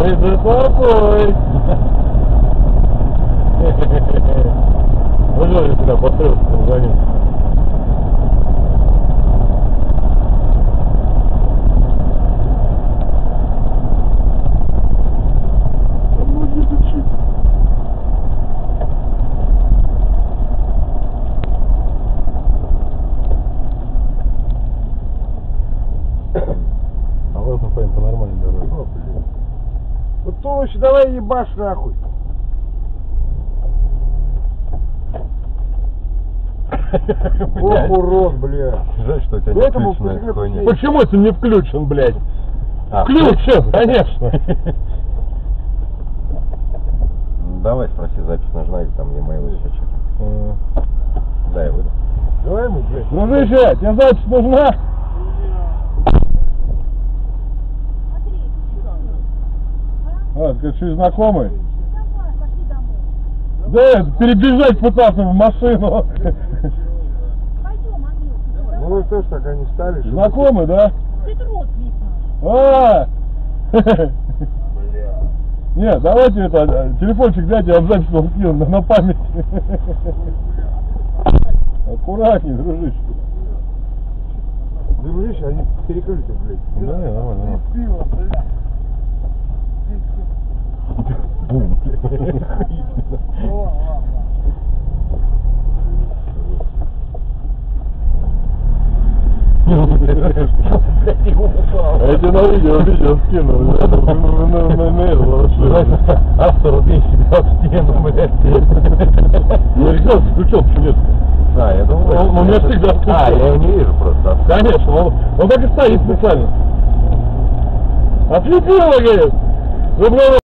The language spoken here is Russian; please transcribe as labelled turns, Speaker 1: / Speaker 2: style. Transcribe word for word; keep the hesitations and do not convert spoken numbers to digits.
Speaker 1: Ой, да какой! Ну что же сюда построился, за ним? А вот мы поедем по нормальной дороге.
Speaker 2: Вот толще давай ебашь нахуй. Ох, урод, блядь.
Speaker 1: Жаль, что у тебя не
Speaker 2: Поэтому
Speaker 1: включена хуйня.
Speaker 2: почему-
Speaker 1: Почему это не включен, блядь?
Speaker 3: А,
Speaker 1: Включен, конечно.
Speaker 3: Давай спроси, запись нужна или там e-mail еще что-то. Да, я выйду.
Speaker 2: Давай ему, блядь.
Speaker 1: Дружище, тебе запись нужна? А, ты что, знакомый? Да, это перебежать пытался в машину.
Speaker 2: Ну вы тоже так они стали. что-
Speaker 1: Знакомый, да?
Speaker 4: Это родственник наш.
Speaker 1: А! Нет, давайте это, телефончик дайте, я вам запись вам скину на, на память. Аккуратней, дружище.
Speaker 2: Дружище, они перекрыты, блядь.
Speaker 1: Да, не, нормально.
Speaker 2: Пиво, блядь.
Speaker 1: Бум. Я тебе на видео, видео скину,
Speaker 3: А сто рублей себя в стену, блядь.
Speaker 1: Ну, ребят, включил, почему нет?
Speaker 3: А, я думаю...
Speaker 1: Он- он у меня всегда включен.
Speaker 3: А, я его не вижу просто.
Speaker 1: Конечно, он, он так и стоит специально. Ослепило, говорит! Вы,